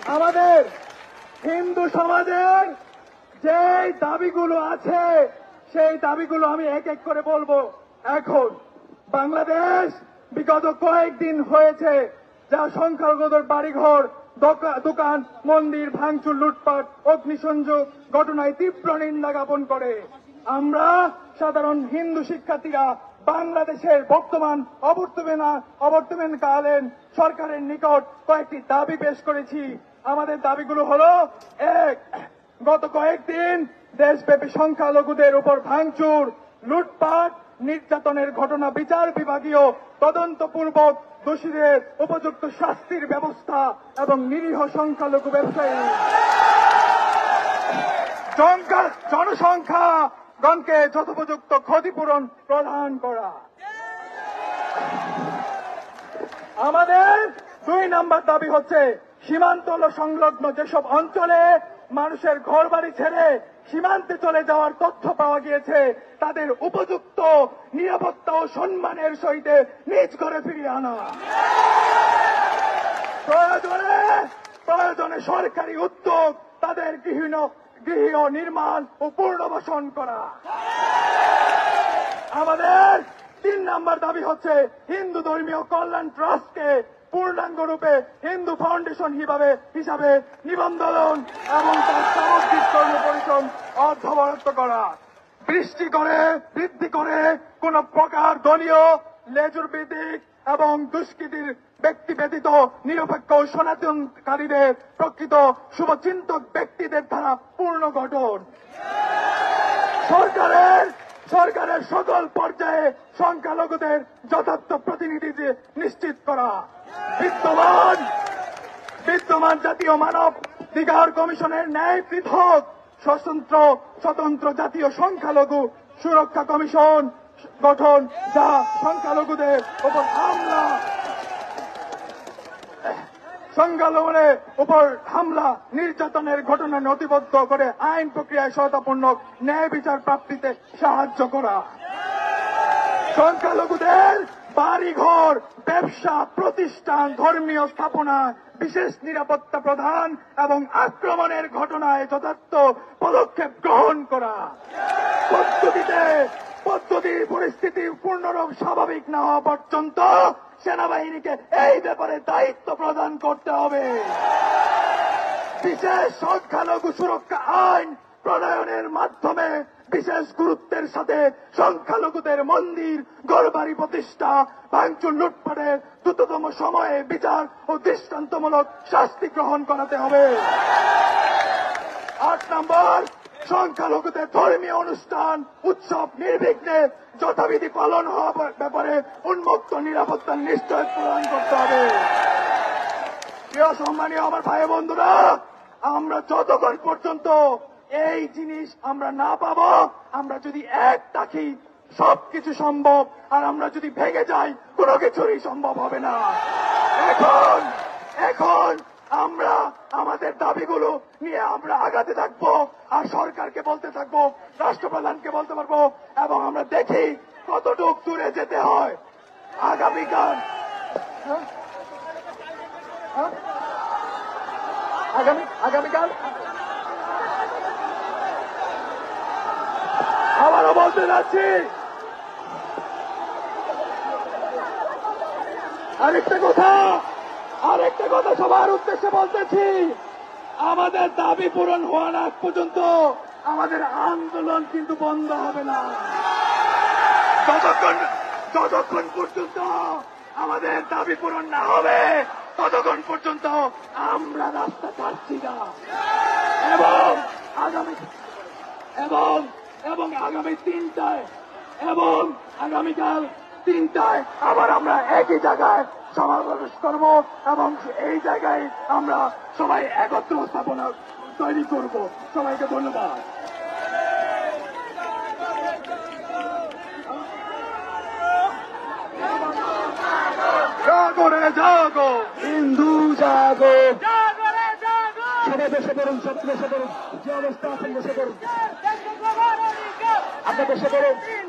আমাদের হিন্দু সমাজের যে দাবিগুলো আছে সেই দাবিগুলো আমি এক এক করে বলবো। এখন বাংলাদেশ বিগত কয়েকদিন হয়েছে যা সংখ্যালঘুদের বাড়িঘর, দোকান, মন্দির ভাঙচুর, লুটপাট, অগ্নিসংযোগ ঘটনায় তীব্র নিন্দা জ্ঞাপন করে। আমরা সাধারণ হিন্দু শিক্ষার্থীরা বাংলাদেশের বর্তমান অবর্তমানকালীন সরকারের নিকট কয়েকটি দাবি পেশ করেছি। আমাদের দাবিগুলো হলো: এক, গত কয়েকদিন দেশব্যাপী সংখ্যালঘুদের উপর ভাঙচুর, লুটপাট, নির্যাতনের ঘটনা বিচার বিভাগীয় তদন্তপূর্বক দোষীদের উপযুক্ত শাস্তির ব্যবস্থা এবং নিরীহ সংখ্যালঘু ব্যবসায়ী জনসংখ্যাগণকে যথোপযুক্ত ক্ষতিপূরণ প্রদান করা। আমাদের 2 নম্বর দাবি হচ্ছে সীমান্ত সংলগ্ন যেসব অঞ্চলে মানুষের ঘরবাড়ি ছেড়ে সীমান্তে চলে যাওয়ার তথ্য পাওয়া গিয়েছে তাদের উপযুক্ত নিরাপত্তা ও সম্মানের সহিত নিজ ঘরে ফিরিয়ে আনা। প্রয়োজনে সরকারি উদ্যোগ তাদের গৃহ নির্মাণ ও পুনর্বাসন করা। আমাদের 3 নম্বর দাবি হচ্ছে হিন্দু ধর্মীয় কল্যাণ ট্রাস্টকে পূর্ণাঙ্গ রূপে হিন্দু ফাউন্ডেশন হিসাবে নিবন্ধন এবং তার সামগ্রিক কর্মপরিশ্রম অর্থবরাদ্দ করা। বৃদ্ধি করে কোন প্রকার দলীয় লেজুর ভিত্তিক এবং দুষ্কৃতির ব্যক্তি ব্যতীত নিরপেক্ষ সনাতনকারীদের প্রকৃত শুভচিন্তক ব্যক্তিদের দ্বারা পূর্ণ গঠন। সরকারের সকল পর্যায়ে সংখ্যালঘুদের যথার্থ প্রতিনিধি নিশ্চিত করা। বিদ্যমান জাতীয় মানবাধিকার কমিশনের ন্যায় পৃথক স্বতন্ত্র জাতীয় সংখ্যালঘু সুরক্ষা কমিশন গঠন, যা সংখ্যালঘুদের উপর হামলা নির্যাতনের ঘটনা নথিবদ্ধ করে আইন প্রক্রিয়ায় সহায়তাপূর্ণ ন্যায় বিচার প্রাপ্তিতে সাহায্য করা। সংখ্যালঘুদের বাড়িঘর, ব্যবসা প্রতিষ্ঠান, ধর্মীয় স্থাপনা বিশেষ নিরাপত্তা প্রদান এবং আক্রমণের ঘটনায় যথার্থ পদক্ষেপ গ্রহণ করা। পরিস্থিতি পূর্ণরূপ স্বাভাবিক না হওয়া পর্যন্ত সেনাবাহিনীকে এই ব্যাপারে দায়িত্ব প্রদান করতে হবে। বিশেষ সংখ্যালঘু সুরক্ষা আইন প্রণয়নের মাধ্যমে বিশেষ গুরুত্বের সাথে সংখ্যালঘুদের মন্দির, ঘরবাড়ি প্রতিষ্ঠা, ভাঙচুর, লুটপাটের দ্রুততম সময়ে বিচার ও দৃষ্টান্তমূলক শাস্তি গ্রহণ করাতে হবে। 8 নম্বর, সংখ্যালঘুদের ধর্মীয় অনুষ্ঠান উৎসব নির্বিঘ্নে যথাবিধি পালন হওয়ার ব্যাপারে উন্মুক্ত নিরাপত্তার নিশ্চয়তা প্রদান করতে হবে। প্রিয় সম্মানীয় আমার ভাই বন্ধুরা, আমরা যতক্ষণ পর্যন্ত এই জিনিস আমরা না পাবো, আমরা যদি এক থাকি সবকিছু সম্ভব, আর আমরা যদি ভেঙে যাই কোনো কিছুরই সম্ভব হবে না। এখন আমরা আমাদের দাবিগুলো নিয়ে আমরা আগাতে থাকবো, আর সরকারকে বলতে থাকবো, রাষ্ট্রপ্রধানকে বলতে পারবো, এবং আমরা দেখি কতটুক দূরে যেতে হয়। আগামীকাল আবারও বলতে যাচ্ছি, আরেকটা কথা সবার উদ্দেশ্যে বলতেছি, আমাদের দাবি পূরণ হওয়ার আগ পর্যন্ত আমাদের আন্দোলন কিন্তু বন্ধ হবে না। যতক্ষণ পর্যন্ত আমাদের দাবি পূরণ না হবে ততক্ষণ পর্যন্ত আমরা রাস্তা ছাড়ছি না। এবং আগামীকাল 3টায় আবার আমরা একই জায়গায় সমাবেশ করব, এবং এই জায়গায় আমরা সবাই একত্র স্থাপনা তৈরি করব। সবাইকে ধন্যবাদ। জাগো রে জাগো, হিন্দু জাগো, সবাই বসে পড়ুন, সব বসে পড়ুন, যে অবস্থা আছেন বসে পড়ুন, আপনার বসে পড়ুন।